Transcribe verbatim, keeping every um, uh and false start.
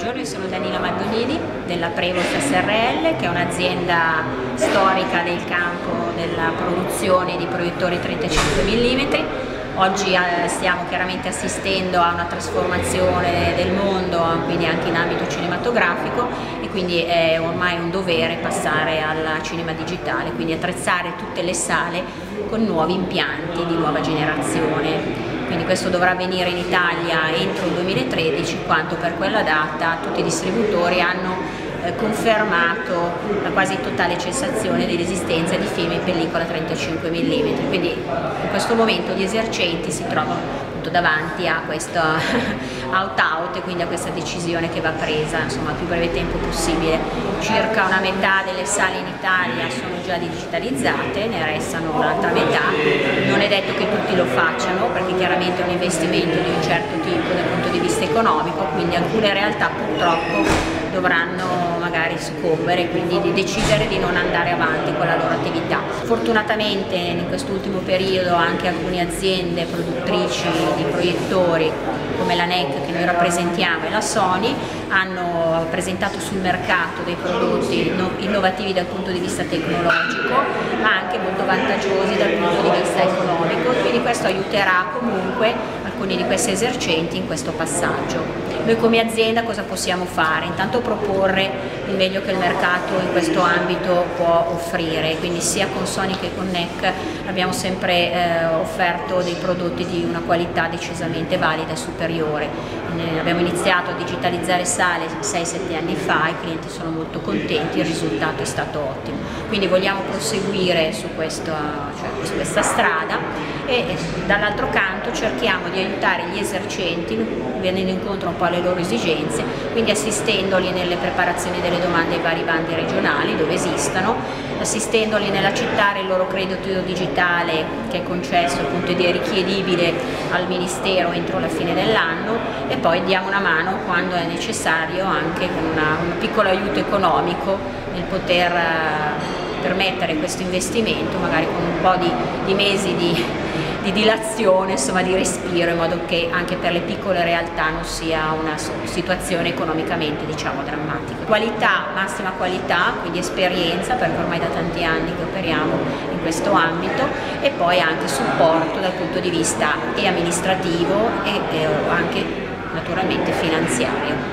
Buongiorno, io sono Danila Maldonini della Prevost S R L, che è un'azienda storica del campo della produzione di proiettori trentacinque millimetri. Oggi eh, stiamo chiaramente assistendo a una trasformazione del mondo, quindi anche in ambito cinematografico, e quindi è ormai un dovere passare al cinema digitale, quindi attrezzare tutte le sale con nuovi impianti di nuova generazione. Quindi questo dovrà avvenire in Italia entro il duemilatredici, in quanto per quella data tutti i distributori hanno eh, confermato la quasi totale cessazione dell'esistenza di film in pellicola trentacinque millimetri. Quindi in questo momento gli esercenti si trovano davanti a questo out-out e quindi a questa decisione che va presa insomma al più breve tempo possibile. Circa una metà delle sale in Italia sono già digitalizzate, ne restano un'altra metà. Non è detto che tutti lo facciano, perché chiaramente è un investimento di un certo tipo dal punto di vista economico, quindi alcune realtà purtroppo dovranno magari soccombere e quindi di decidere di non andare avanti con la loro attività. Fortunatamente in quest'ultimo periodo anche alcune aziende produttrici di proiettori come la N E C che noi rappresentiamo e la Sony hanno presentato sul mercato dei prodotti innovativi dal punto di vista tecnologico, ma anche molto vantaggiosi dal punto di vista economico, quindi questo aiuterà comunque alcuni di questi esercenti in questo passaggio. Noi come azienda cosa possiamo fare? Intanto proporre il meglio che il mercato in questo ambito può offrire, quindi sia con Sony che con N E C abbiamo sempre eh, offerto dei prodotti di una qualità decisamente valida e superiore. Ne abbiamo iniziato a digitalizzare sale sei sette anni fa, i clienti sono molto contenti, il risultato è stato ottimo. Quindi vogliamo proseguire su questa, cioè, su questa strada e, e dall'altro canto cerchiamo di aiutare gli esercenti venendo incontro un po' alle loro esigenze, quindi assistendoli nelle preparazioni delle domande ai vari bandi regionali dove esistano, assistendoli nell'accettare il loro credito digitale che è concesso appunto ed è richiedibile al Ministero entro la fine dell'anno, e poi diamo una mano quando è necessario anche con una, un piccolo aiuto economico nel poter uh, permettere questo investimento magari con un po' di, di mesi di di dilazione, insomma di respiro, in modo che anche per le piccole realtà non sia una situazione economicamente diciamo drammatica. Qualità, massima qualità, quindi esperienza, perché ormai da tanti anni che operiamo in questo ambito, e poi anche supporto dal punto di vista e amministrativo e, e anche naturalmente finanziario.